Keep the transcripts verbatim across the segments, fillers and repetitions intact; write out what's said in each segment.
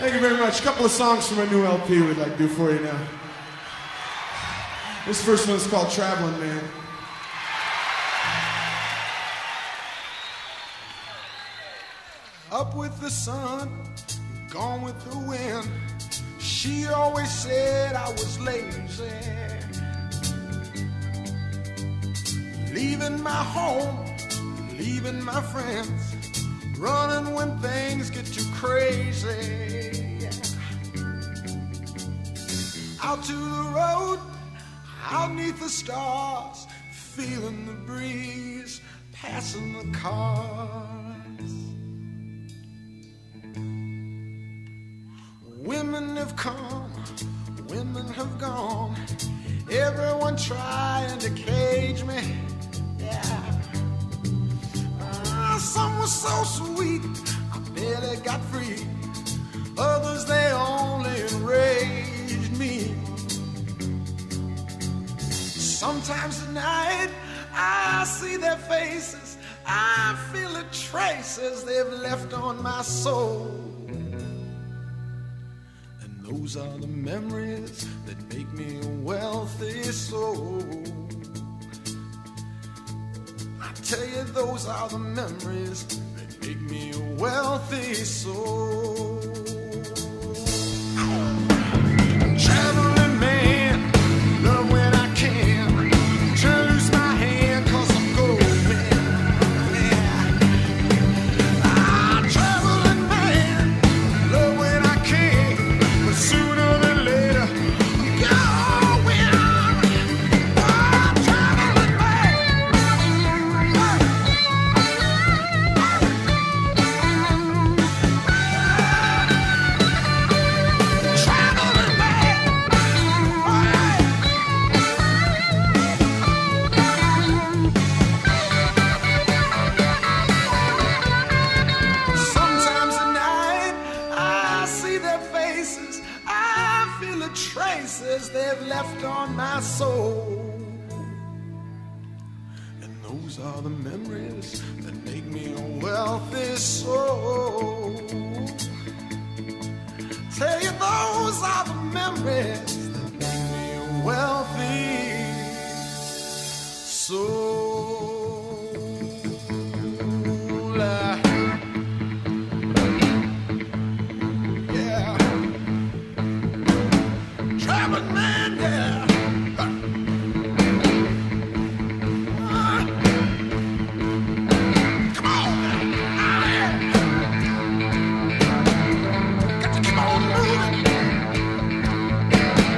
Thank you very much. A couple of songs from my new L P we'd like to do for you now. This first one's called Traveling Man. Up with the sun, gone with the wind. She always said I was lazy. Leaving my home, leaving my friends, running when things get too crazy. Out to the road, out neath the stars, feeling the breeze, passing the cars. Women have come, women have gone, everyone trying to cage me. Yeah. Uh, some were so sweet, I barely got free. Others, they only enraged me. Sometimes at night, I see their faces, I feel the traces they've left on my soul. Those are the memories that make me a wealthy soul. I tell you, those are the memories that make me a wealthy soul. Traveling man, love when I can. Try to lose my hand 'cause I'm going. Yeah. Ah, traveling man, love when I can. Sooner than later, I'm going. I'm traveling man. Traveling man. Sometimes at night, I see their faces, I feel the traces they've left on my soul. And those are the memories that make me a wealthy soul. Tell you, those are the memories that make me a wealthy soul. Yeah. Traveling man, yeah. Uh, come on, ah, yeah. Got to keep on moving.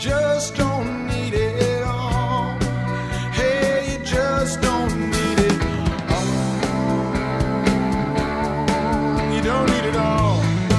just don't need it all. Hey, you just don't need it all. You don't need it all.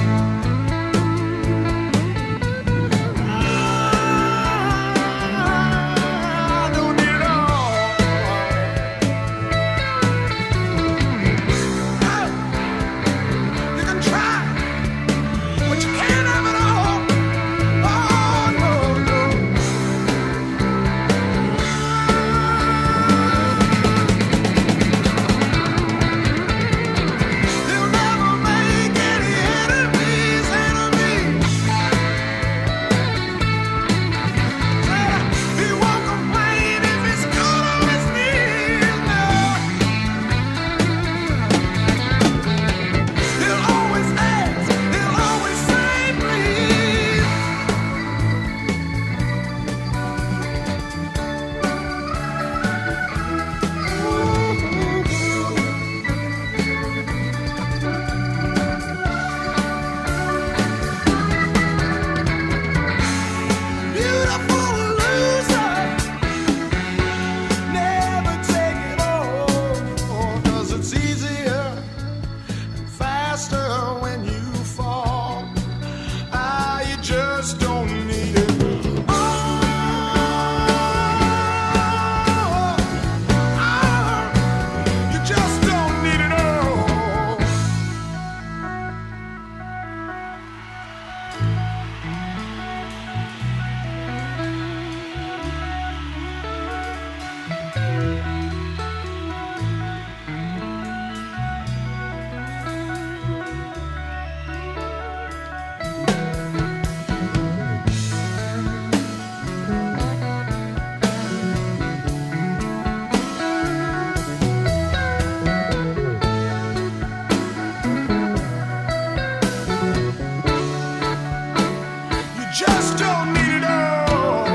Just don't need it all.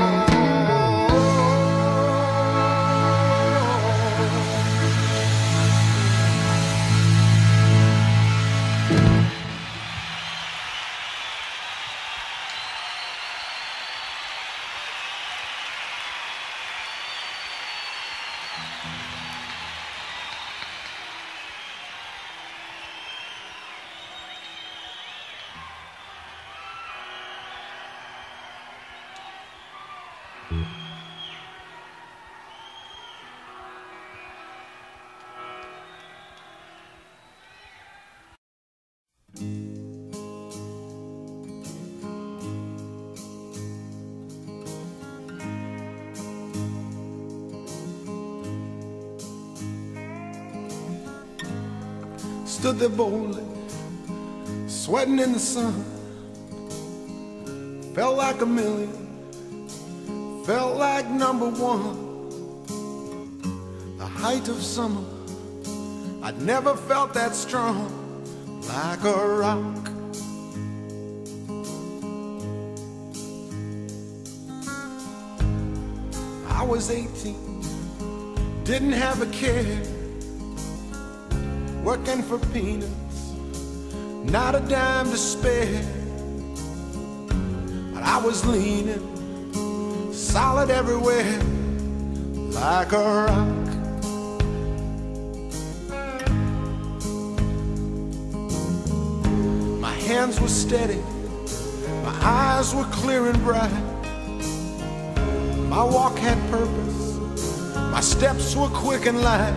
Stood there boldly, sweating in the sun. Felt like a million, felt like number one. The height of summer, I'd never felt that strong, like a rock. I was eighteen, didn't have a care, working for peanuts, not a dime to spare. But I was leaning, solid everywhere, like a rock. My hands were steady, my eyes were clear and bright. My walk had purpose, my steps were quick and light.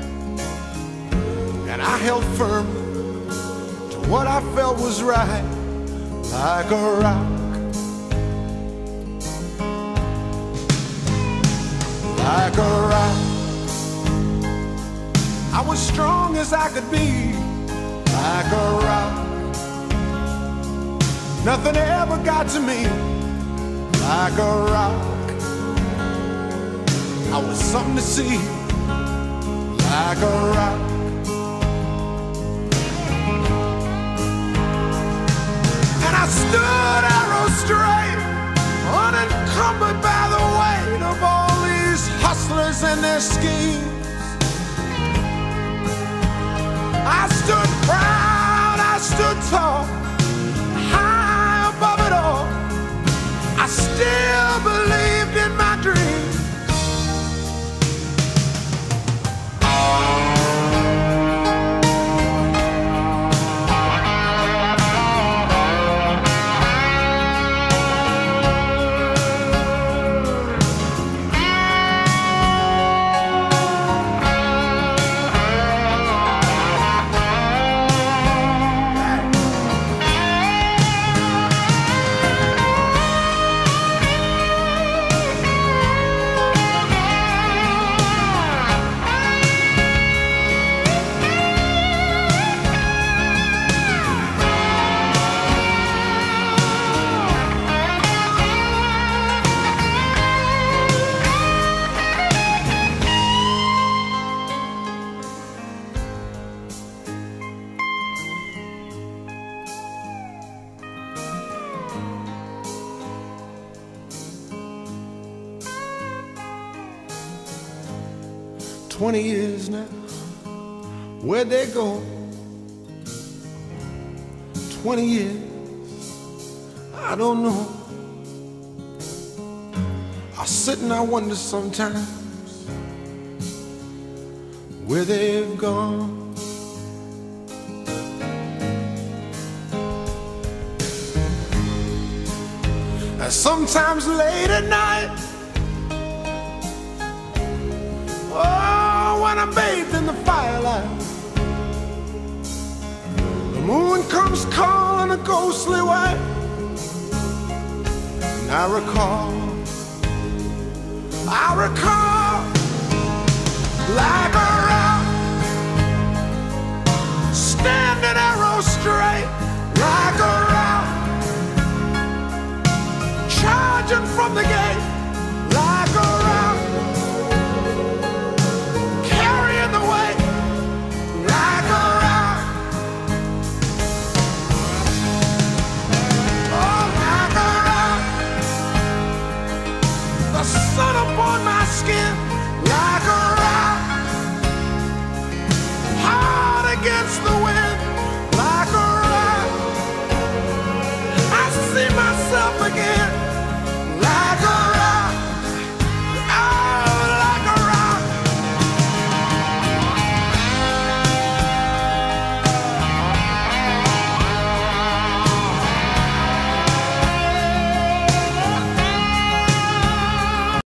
And I held firm to what I felt was right, like a rock. Like a rock. I was strong as I could be, like a rock. Nothing ever got to me, like a rock. I was something to see, like a rock. I stood arrow straight, unencumbered by the weight of all these hustlers and their schemes. I stood proud, I stood tall, high above it all. I still believe twenty years now. Where'd they go? Twenty years, I don't know. I sit and I wonder sometimes where they've gone. And sometimes late at night, oh, when I'm bathed in the firelight, the moon comes calling a ghostly white, and I recall, I recall, like a rock, standing arrow straight, like a rock, charging from the gate, like a rock, carrying the weight, like a rock, oh, like a rock, the sun upon my skin, like a rock, hard against the wind.